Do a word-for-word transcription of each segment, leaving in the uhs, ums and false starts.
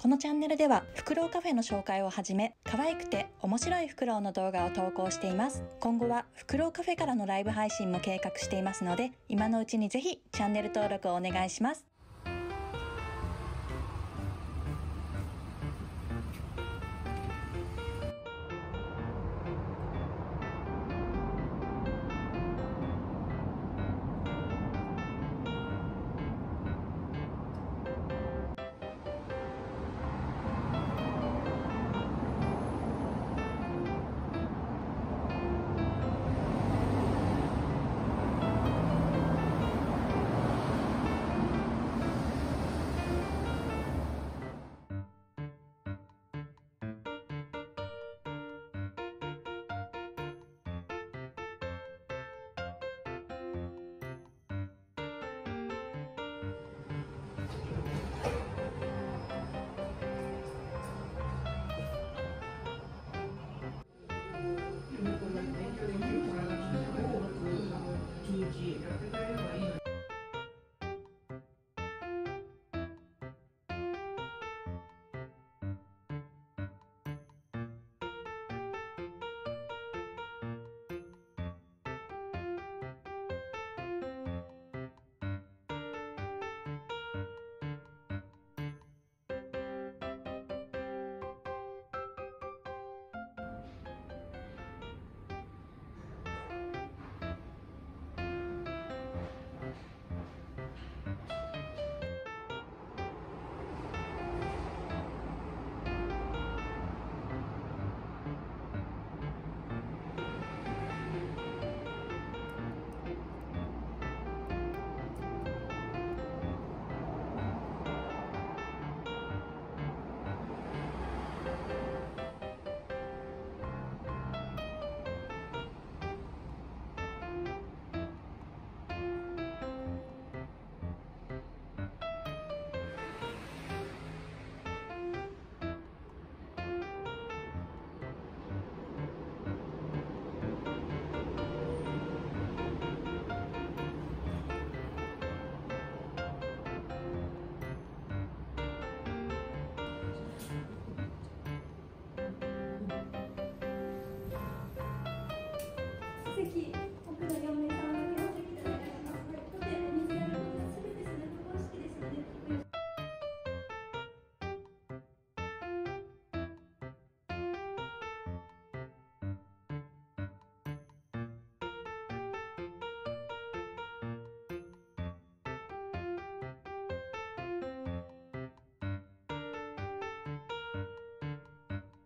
このチャンネルではフクロウカフェの紹介をはじめ、可愛くて面白いフクロウの動画を投稿しています。今後はフクロウカフェからのライブ配信も計画していますので、今のうちにぜひチャンネル登録をお願いします。 席、奥のよん名様だけお席でお願いします。とて水やりのすべてするところ式ですので、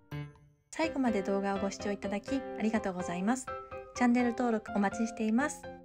最後まで動画をご視聴いただきありがとうございます。チャンネル登録お待ちしています。